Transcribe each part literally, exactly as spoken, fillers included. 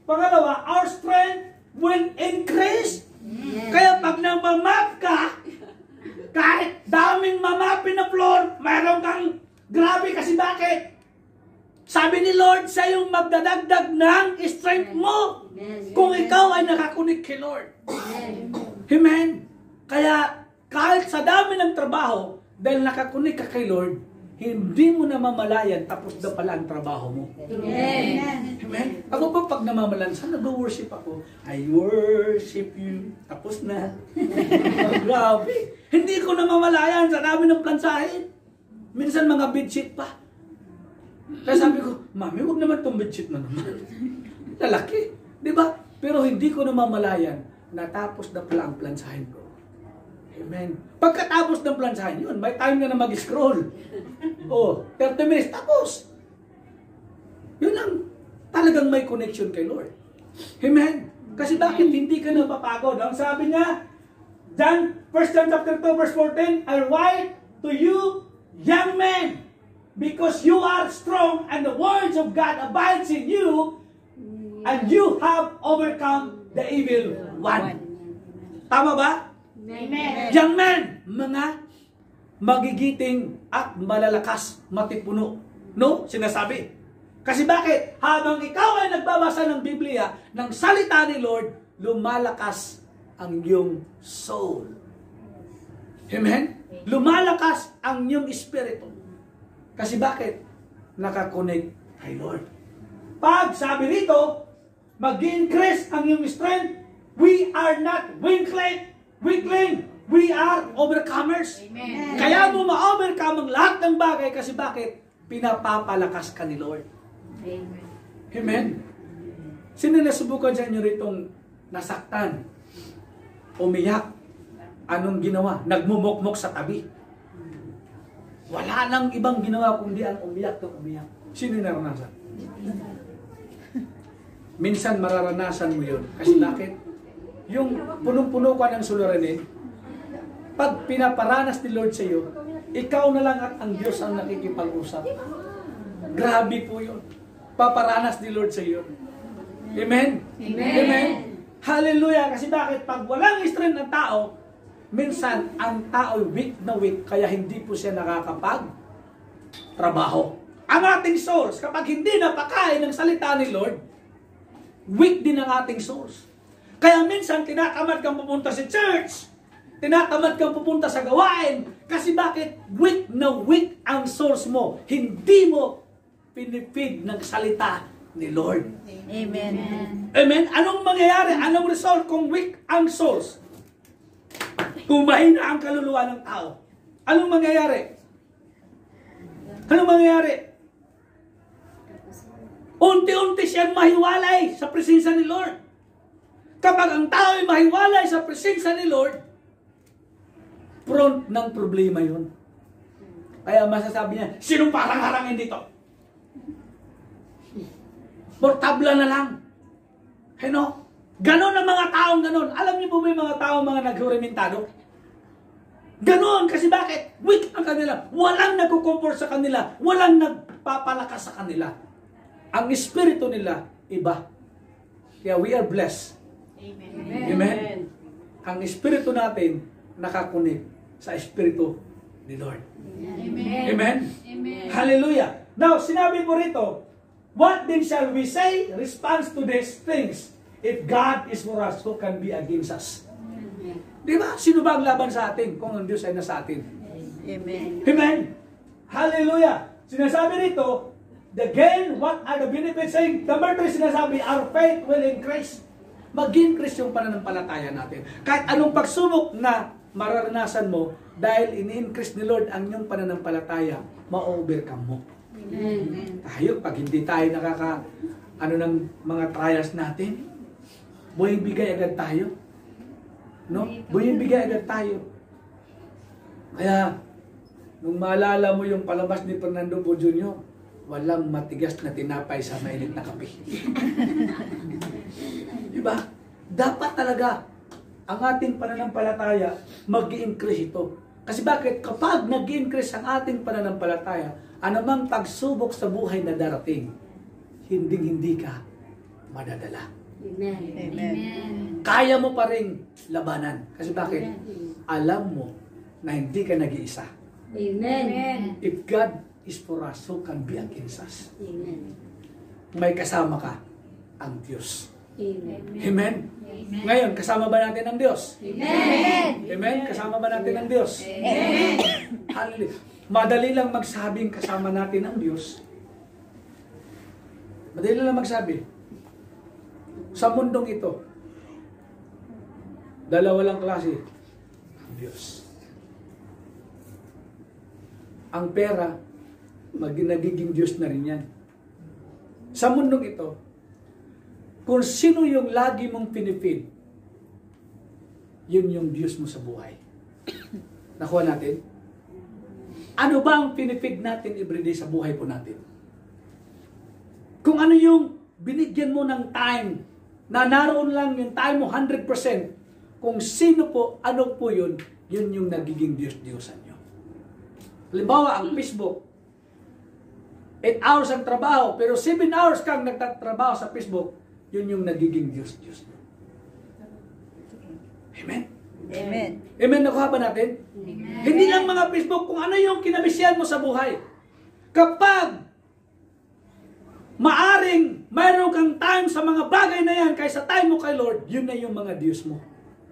Pangalawa, our strength will increase. Yes. Kaya pag namamap ka, kahit daming mamapin na floor, mayroon kang grabe kasi bakit? Sabi ni Lord, siya yung magdadagdag ng strength mo. Yes. Kung ikaw ay nakakunik kay Lord. Yes. Amen. Kaya kahit sa dami ng trabaho, dahil nakakunik ka kay Lord, hindi mo namamalayan, tapos na pala ang trabaho mo. Amen. Amen. Ako pa pag namamalan, saan nag-worship ako? I worship you. Tapos na. Oh, grabe. Hindi ko namamalayan sa dami ng plansahin. Minsan mga bedsheet pa. Kaya sabi ko, Mami, huwag naman itong bedsheet na naman. Lalaki. Diba? Pero hindi ko namamalayan, natapos na pala ang plansahin ko. Amen. Pagkatapos ng plansahin yun, may time ka na mag-scroll. Oh, thirty minutes, tapos. Yun ang talagang may connection kay Lord. Amen. Kasi bakit hindi ka napapagod? Ang sabi niya, John, First John chapter two, verse fourteen, I write to you, young men, because you are strong and the words of God abides in you, and you have overcome the evil one. Tama ba? Amen. Young men, mga magigiting at malalakas, matipuno. No? Sinasabi. Kasi bakit? Habang ikaw ay nagbabasa ng Biblia, ng salita ni Lord, lumalakas ang iyong soul. Amen? Lumalakas ang iyong espiritu. Kasi bakit? Nakakonect kay Lord. Pag sabi rito, mag-increase ang iyong strength, we are not weakling. Weakling. We are overcomers. Amen. Kaya mo ma-overcome ang lahat ng bagay kasi bakit? Pinapapalakas ka ni Lord. Amen. Amen. Sino nasubukan sa inyo ritong nasaktan? Umiyak? Anong ginawa? Nagmumukmok sa tabi. Wala nang ibang ginawa kundi ang umiyak at umiyak. Sino naranasan? Minsan mararanasan mo yun. Kasi bakit? Yung punong-puno ka ng suliranin, pag pinaparanas ni Lord sa iyo, ikaw na lang at ang Diyos ang nakikipag-usap. Grabe po yun. Paparanas ni Lord sa iyo. Amen? Amen? Amen? Hallelujah! Kasi bakit? Pag walang strength ng tao, minsan ang tao weak na weak, kaya hindi po siya nakakapag-trabaho. Ang ating source, kapag hindi napakain ng salita ni Lord, weak din ang ating source. Kaya minsan, tinatamad kang pupunta sa church. Tinatamad kang pupunta sa gawain. Kasi bakit? Weak na weak ang source mo. Hindi mo pinipid ng salita ni Lord. Amen. Amen? Anong mangyayari? Anong result kung weak ang source? Kung mahina ang kaluluwa ng tao. Anong mangyayari? Anong mangyayari? Unti-unti siyang mahiwalay sa presensya ni Lord. Kapag ang tao ay mahiwalay sa presensya ni Lord, front ng problema yun. Kaya masasabi niya, sinong parang harangin dito? Portabla na lang. Ano? Ganon ang mga taong ganon. Alam niyo po ba yung mga taong mga naghurimentado? Ganon. Kasi bakit? Weak ang kanila. Walang nagkukomfort sa kanila. Walang nagpapalakas sa kanila. Ang espiritu nila, iba. Kaya we are blessed. Amen. Amen. Ang espiritu natin nakakunik sa espiritu ni Lord. Amen. Amen. Amen. Hallelujah. Now, sinabi po rito, what then shall we say response to these things? If God is for us, who can be against us? Amen. Di ba? Sino ba ang laban sa atin kung ang Diyos ay nasa atin? Amen. Amen. Hallelujah. Sinasabi rito, again, what are the benefits saying? Number three, sinasabi, our faith will increase. Mag-increase yung pananampalataya natin. Kahit anong pagsubok na mararanasan mo, dahil ini-increase ni Lord ang iyong pananampalataya, ma-overcome mo. Amen. Tayo, pag hindi tayo nakaka, ano ng mga trials natin, buhay bigay agad tayo. No? Buhay bigay agad tayo. Kaya, nung maalala mo yung palabas ni Fernando Po Junior, walang matigas na tinapay sa mainit na kape. Diba? Dapat talaga ang ating pananampalataya mag-i-increase ito. Kasi bakit? Kapag nag-i-increase ang ating pananampalataya, anumang pagsubok sa buhay na darating, hinding-hindi ka madadala. Amen. Amen. Kaya mo pa ring labanan. Kasi bakit? Alam mo na hindi ka nag-iisa. Amen. If God is for us, who can be against us? Amen. May kasama ka, ang Diyos. Amen. Amen? Ngayon, kasama ba natin ang Diyos? Amen. Amen? Kasama ba natin ang Diyos? Amen. Hallelujah. Madali lang magsabing kasama natin ang Diyos. Madali lang magsabi. Sa mundong ito, dalawa lang klase. Ang Diyos. Ang pera, mag nagiging Diyos na rin yan. Sa mundong ito, kung sino yung lagi mong pinipid, yun yung Diyos mo sa buhay. Nakuha natin? Ano ba ang pinipid natin everyday sa buhay po natin? Kung ano yung binigyan mo ng time, na naroon lang yung time mo one hundred percent, kung sino po, ano po yun, yun yung nagiging Diyos-Diyosan nyo. Halimbawa, ang Facebook, eight hours ang trabaho, pero seven hours kang nagtatrabaho sa Facebook, yun yung nagiging Diyos-Diyos nyo. Amen? Amen. Amen, nakuha ba natin? Amen. Hindi lang mga Facebook, kung ano yung kinabisyan mo sa buhay. Kapag maaring mayroon kang time sa mga bagay na yan kaysa time mo kay Lord, yun na yung mga Diyos mo.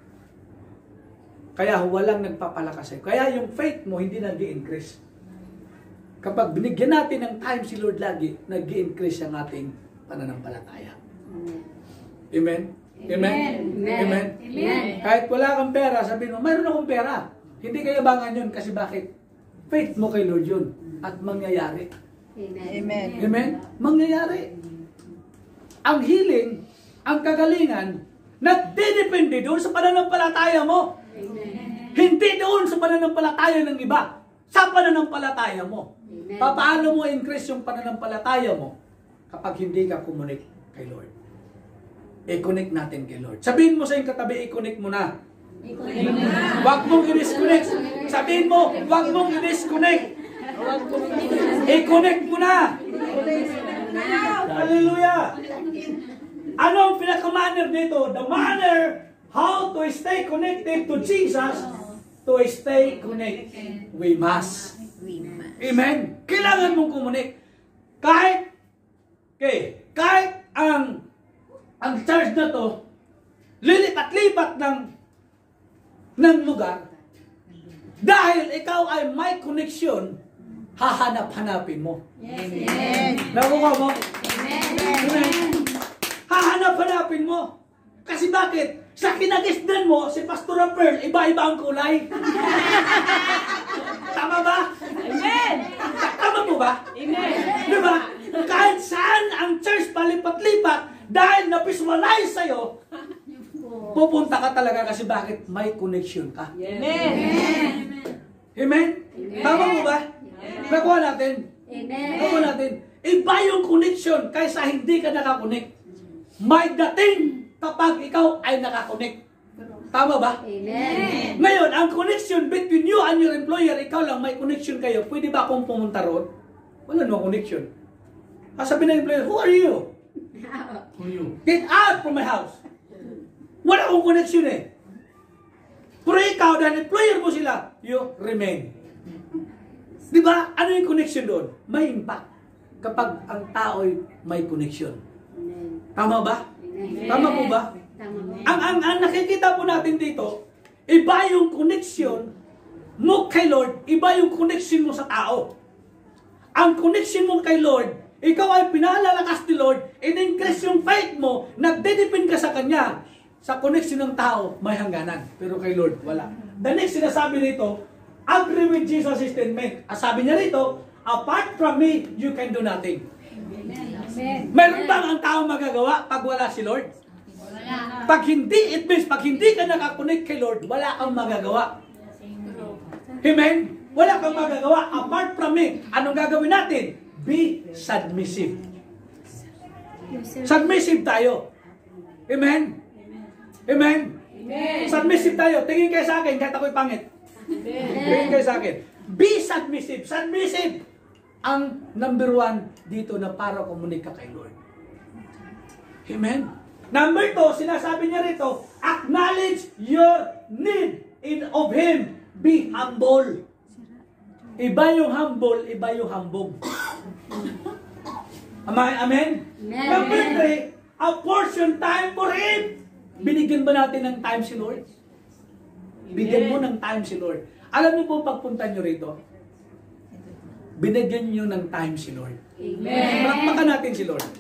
Kaya walang nagpapalakas sa'yo. Kaya yung faith mo hindi nag-i-increase. Kapag binigyan natin ng time si Lord lagi, nag-i-increase ang ating pananampalataya. Amen? Amen? Amen? Amen. Kahit wala kang pera, sabihin mo, mayroon akong pera. Hindi kayabangan yun kasi bakit? Faith mo kay Lord yun. At mangyayari. Amen. Amen. Amen? Mangyayari. Ang healing, ang kagalingan, nagdidepende doon sa pananampalataya mo. Amen. Hindi doon sa pananampalataya ng iba. Sa pananampalataya mo. Amen. Paano mo increase yung pananampalataya mo kapag hindi ka kumonek kay Lord? I-connect natin kay Lord. Sabihin mo sa iyong katabi, i-connect mo na. Huwag mong i-disconnect. Sabihin mo, huwag mong i-disconnect. I-connect mo na. Hallelujah. Ano ang pinaka-manner dito? The manner how to stay connected to Jesus, to stay connected, we must. Amen. Kailangan mong kumunik. Kahit, okay, kahit ang ang church na to, lilipat-lipat ng ng lugar, dahil ikaw ay may connection, hahanap-hanapin mo. Amen. Nakuha mo? Amen. Hahanap-hanapin mo. Kasi bakit? Sa kinagisdan mo, si Pastor Pearl, iba-iba ang kulay. Tama ba? Amen. Tama po ba? Amen. Di ba? Kahit saan ang church palipat-lipat, dahil na-visualize sa'yo, pupunta ka talaga kasi bakit? May connection ka. Amen. Amen? Tama mo ba? Nakuha natin. Amen. Nakuha natin. Iba yung connection kaysa hindi ka nakakonect. May dating kapag ikaw ay nakakonect. Tama ba? Amen. Ngayon, ang connection between you and your employer, ikaw lang may connection kayo. Pwede ba akong pumunta roon? Wala no connection. Sabi ng employer, who are you? Who are you? Get out from my house. Wala akong connection eh. Pero ikaw, dahil employer mo sila, you remain. Di ba? Ano yung connection doon? May impact. Kapag ang tao'y may connection. Tama ba? Tama po ba? Tama po. Ang, ang, ang nakikita po natin dito, iba yung connection mo kay Lord, iba yung connection mo sa tao. Ang connection mo kay Lord, ikaw ay pinalalakas ni Lord, in-increase yung faith mo, nagdedepend ka sa Kanya. Sa connection ng tao, may hangganan. Pero kay Lord, wala. The next sinasabi rito, agree with Jesus' statement. Ang sabi niya rito, apart from me, you can do nothing. Amen. Meron bang ang tao magagawa pag wala si Lord? Wala. Pag hindi, it means, pag hindi ka nakakonect kay Lord, wala kang magagawa. Amen? Wala kang magagawa. Apart from me, anong gagawin natin? Be submissive. Submissive tayo. Amen? Amen? Amen. Submissive tayo. Tingin kayo sa akin, kahit ako'y pangit. Tingin kayo sa akin. Be submissive. Submissive. Ang number one dito na para kumunik ka kay Lord. Amen. Number two, sinasabi niya rito, acknowledge your need in of Him. Be humble. Iba yung humble, iba yung hambog. Amen? Amen? Number three, apportion time for Him. Binigyan ba natin ng time si Lord? Bigyan mo ng time si Lord. Alam niyo po, pagpunta niyo rito, binigyan niyo ng time si Lord. Amen. Palakpakan natin si Lord.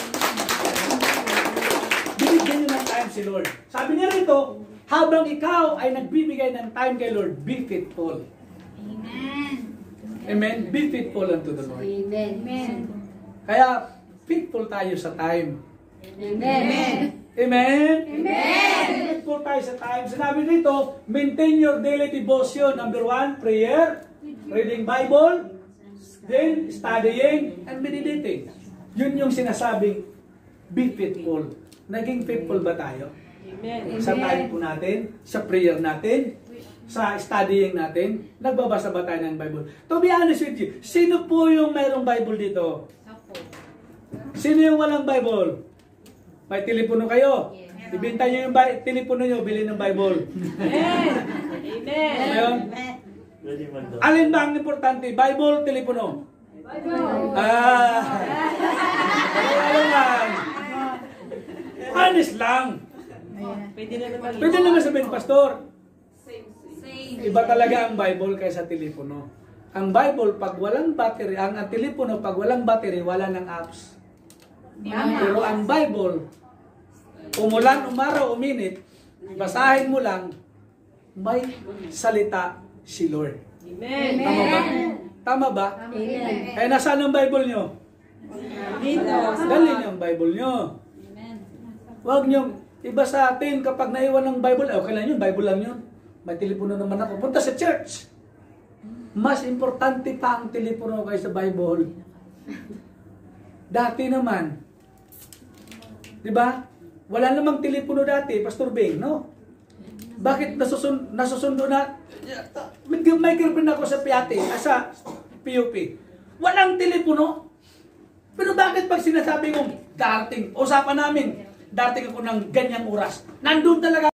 Binigyan niyo ng time si Lord. Sabi niya rito, habang ikaw ay nagbibigay ng time kay Lord, be faithful. Amen. Amen? Be faithful unto the Lord. Amen. Kaya, faithful tayo sa time. Amen. Amen? Amen. Faithful tayo sa time. Sinabi dito, maintain your daily devotion. Number one, prayer, reading Bible, then studying, and meditating. Yun yung sinasabing, be faithful. Naging faithful ba tayo? Amen. Sa time po natin, sa prayer natin, sa studying natin, nagbabasa ba tayo ng Bible? To be honest with you, sino po yung mayroong Bible dito? Ako. Sino yung walang Bible? May telepono kayo. Ibenta nyo yung bi- telepono nyo, bili ng Bible. Amen. Ngayon, alin ba ang importante? Bible, telepono? Ah! Ano lang? Honest lang. Pwede na naman. Pwede naman sabihin, Pastor, Same. iba talaga ang Bible kaysa telepono. Ang Bible, pag walang battery, ang, ang telepono, pag walang battery, wala ng apps. Pero ang Bible, umulan, umaraw, uminit, basahin mo lang, may salita si Lord. Amen. Tama ba? Tama ba? Amen. Eh, nasaan ang Bible nyo? Dito. Dali niyo ang Bible nyo. Huwag nyo, iba sa atin, kapag naiwan ng Bible, eh, okay lang yun, Bible lang yun. May telepono naman ako. Punta sa church. Mas importante pa ang telepono kaysa Bible. Dati naman, di ba? Wala namang telepono dati, Pastor Beng, no? Bakit nasusun nasusundo na? May, may girlfriend ako sa Piate, ah, sa P U P. Walang telepono. Pero bakit pag sinasabi kong darating, usapan namin, darating ako ng ganyang oras, nandun talaga